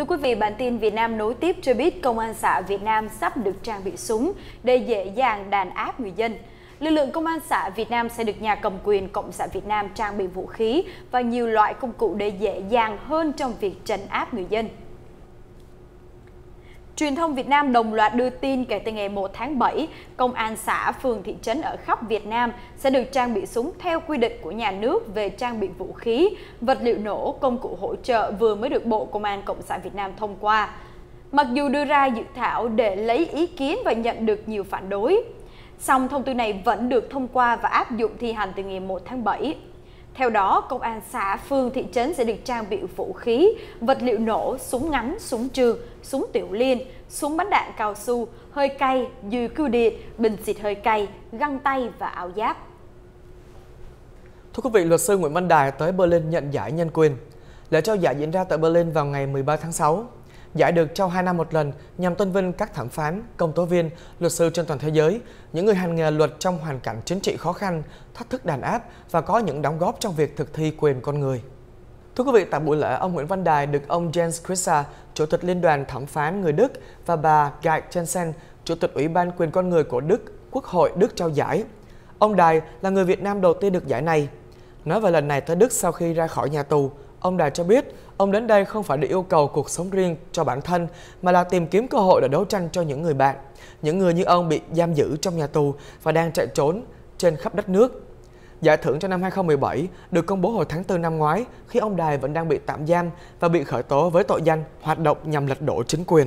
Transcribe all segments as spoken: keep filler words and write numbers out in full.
Thưa quý vị, bản tin Việt Nam nối tiếp cho biết Công an xã Việt Nam sắp được trang bị súng để dễ dàng đàn áp người dân. Lực lượng Công an xã Việt Nam sẽ được nhà cầm quyền Cộng sản Việt Nam trang bị vũ khí và nhiều loại công cụ để dễ dàng hơn trong việc trấn áp người dân. Truyền thông Việt Nam đồng loạt đưa tin kể từ ngày một tháng bảy, công an xã, phường, thị trấn ở khắp Việt Nam sẽ được trang bị súng theo quy định của nhà nước về trang bị vũ khí, vật liệu nổ, công cụ hỗ trợ vừa mới được Bộ Công an Cộng sản Việt Nam thông qua. Mặc dù đưa ra dự thảo để lấy ý kiến và nhận được nhiều phản đối, song thông tư này vẫn được thông qua và áp dụng thi hành từ ngày một tháng bảy. Theo đó, công an xã, phường, thị trấn sẽ được trang bị vũ khí, vật liệu nổ, súng ngắn, súng trường, súng tiểu liên, súng bắn đạn cao su, hơi cay, dùi cưa điện, bình xịt hơi cay, găng tay và áo giáp. Thưa quý vị, luật sư Nguyễn Văn Đài tới Berlin nhận giải nhân quyền. Lễ trao giải diễn ra tại Berlin vào ngày mười ba tháng sáu. Giải được trao hai năm một lần nhằm tôn vinh các thẩm phán, công tố viên, luật sư trên toàn thế giới, những người hành nghề luật trong hoàn cảnh chính trị khó khăn, thách thức đàn áp và có những đóng góp trong việc thực thi quyền con người. Thưa quý vị, tại buổi lễ, ông Nguyễn Văn Đài được ông Jens Kritza, Chủ tịch Liên đoàn Thẩm phán người Đức và bà Geit Jensen, Chủ tịch Ủy ban quyền con người của Đức, Quốc hội Đức trao giải. Ông Đài là người Việt Nam đầu tiên được giải này. Nói về lần này tới Đức sau khi ra khỏi nhà tù, ông Đài cho biết ông đến đây không phải để yêu cầu cuộc sống riêng cho bản thân, mà là tìm kiếm cơ hội để đấu tranh cho những người bạn, những người như ông bị giam giữ trong nhà tù và đang chạy trốn trên khắp đất nước. Giải thưởng cho năm hai không một bảy được công bố hồi tháng tư năm ngoái khi ông Đài vẫn đang bị tạm giam và bị khởi tố với tội danh hoạt động nhằm lật đổ chính quyền.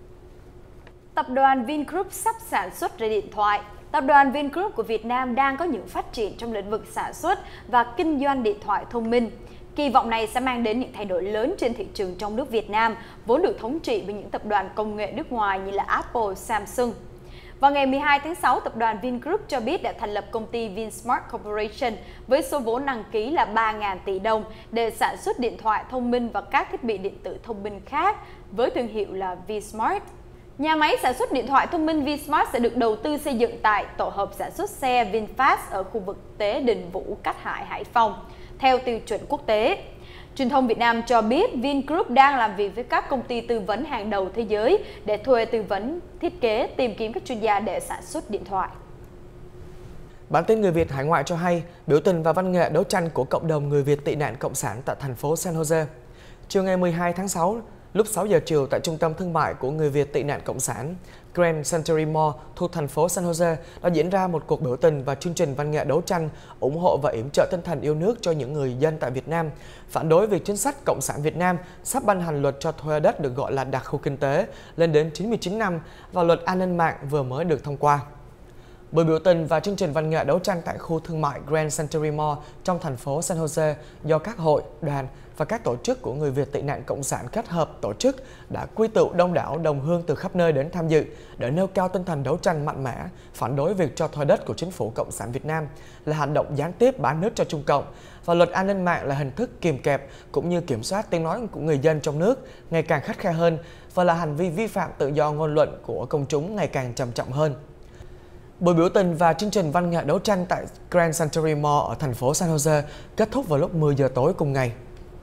Tập đoàn Vingroup sắp sản xuất ra điện thoại. Tập đoàn Vingroup của Việt Nam đang có những phát triển trong lĩnh vực sản xuất và kinh doanh điện thoại thông minh. Kỳ vọng này sẽ mang đến những thay đổi lớn trên thị trường trong nước Việt Nam, vốn được thống trị bởi những tập đoàn công nghệ nước ngoài như là Apple, Samsung. Vào ngày mười hai tháng sáu, tập đoàn Vingroup cho biết đã thành lập công ty Vinsmart Corporation với số vốn đăng ký là ba nghìn tỷ đồng để sản xuất điện thoại thông minh và các thiết bị điện tử thông minh khác với thương hiệu là Vinsmart. Nhà máy sản xuất điện thoại thông minh Vinsmart sẽ được đầu tư xây dựng tại tổ hợp sản xuất xe VinFast ở khu vực tế Đình Vũ, Cát Hải, Hải Phòng, theo tiêu chuẩn quốc tế. Truyền thông Việt Nam cho biết Vingroup đang làm việc với các công ty tư vấn hàng đầu thế giới để thuê tư vấn, thiết kế, tìm kiếm các chuyên gia để sản xuất điện thoại. Bản tin Người Việt hải ngoại cho hay, biểu tình và văn nghệ đấu tranh của cộng đồng người Việt tị nạn cộng sản tại thành phố San Jose. Chiều ngày mười hai tháng sáu, lúc sáu giờ chiều tại trung tâm thương mại của người Việt tị nạn cộng sản Grand Century Mall thuộc thành phố San Jose đã diễn ra một cuộc biểu tình và chương trình văn nghệ đấu tranh ủng hộ và yểm trợ tinh thần yêu nước cho những người dân tại Việt Nam, phản đối việc chính sách Cộng sản Việt Nam sắp ban hành luật cho thuê đất được gọi là đặc khu kinh tế lên đến chín mươi chín năm và luật an ninh mạng vừa mới được thông qua. Buổi biểu tình và chương trình văn nghệ đấu tranh tại khu thương mại Grand Century Mall trong thành phố San Jose do các hội, đoàn và các tổ chức của người Việt tị nạn cộng sản kết hợp tổ chức đã quy tụ đông đảo đồng hương từ khắp nơi đến tham dự để nêu cao tinh thần đấu tranh mạnh mẽ, phản đối việc cho thuê đất của chính phủ Cộng sản Việt Nam là hành động gián tiếp bán nước cho Trung Cộng và luật an ninh mạng là hình thức kìm kẹp cũng như kiểm soát tiếng nói của người dân trong nước ngày càng khắt khe hơn và là hành vi vi phạm tự do ngôn luận của công chúng ngày càng trầm trọng hơn. Buổi biểu tình và chương trình văn nghệ đấu tranh tại Grand Century Mall ở thành phố San Jose kết thúc vào lúc mười giờ tối cùng ngày.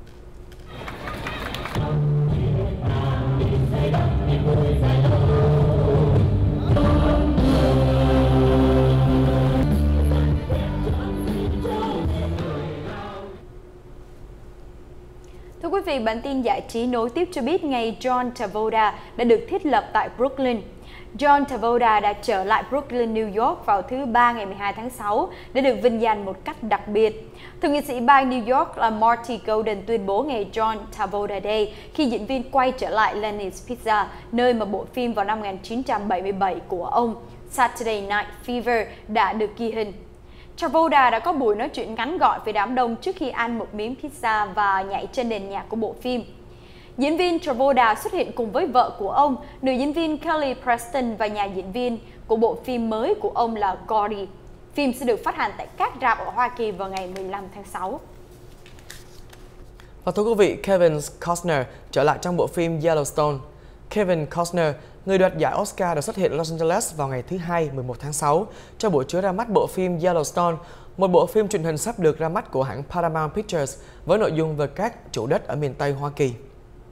Thưa quý vị, bản tin giải trí nối tiếp cho biết ngày John Travolta đã được thiết lập tại Brooklyn. John Travolta đã trở lại Brooklyn, New York vào thứ Ba ngày mười hai tháng sáu để được vinh danh một cách đặc biệt. Thượng nghị sĩ bang New York là Marty Golden tuyên bố ngày John Travolta Day khi diễn viên quay trở lại Lenny's Pizza, nơi mà bộ phim vào năm một nghìn chín trăm bảy mươi bảy của ông Saturday Night Fever đã được ghi hình. Travolta đã có buổi nói chuyện ngắn gọn với đám đông trước khi ăn một miếng pizza và nhảy trên nền nhạc của bộ phim. Diễn viên Travolta xuất hiện cùng với vợ của ông, nữ diễn viên Kelly Preston và nhà diễn viên của bộ phim mới của ông là Gordy. Phim sẽ được phát hành tại các rạp ở Hoa Kỳ vào ngày mười lăm tháng sáu. Và thưa quý vị, Kevin Costner trở lại trong bộ phim Yellowstone. Kevin Costner, người đoạt giải Oscar, đã xuất hiện ở Los Angeles vào ngày thứ Hai mười một tháng sáu cho buổi chiếu ra mắt bộ phim Yellowstone, một bộ phim truyền hình sắp được ra mắt của hãng Paramount Pictures với nội dung về các chủ đất ở miền Tây Hoa Kỳ.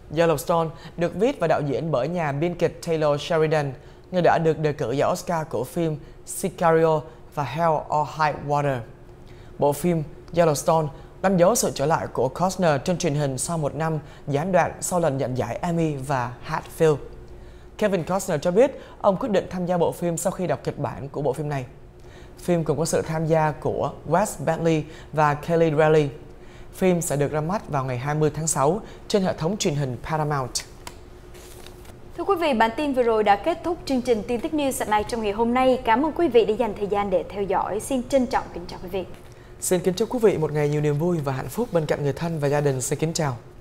Yellowstone được viết và đạo diễn bởi nhà biên kịch Taylor Sheridan, người đã được đề cử giải Oscar của phim Sicario và Hell or High Water. Bộ phim Yellowstone đánh dấu sự trở lại của Costner trên truyền hình sau một năm gián đoạn sau lần nhận giải Emmy và Hatfield. Kevin Costner cho biết ông quyết định tham gia bộ phim sau khi đọc kịch bản của bộ phim này. Phim cũng có sự tham gia của Wes Bentley và Kelly Reilly. Phim sẽ được ra mắt vào ngày hai mươi tháng sáu trên hệ thống truyền hình Paramount. Thưa quý vị, bản tin vừa rồi đã kết thúc chương trình tin tức news này trong ngày hôm nay. Cảm ơn quý vị đã dành thời gian để theo dõi. Xin trân trọng kính chào quý vị. Xin kính chúc quý vị một ngày nhiều niềm vui và hạnh phúc bên cạnh người thân và gia đình. Xin kính chào.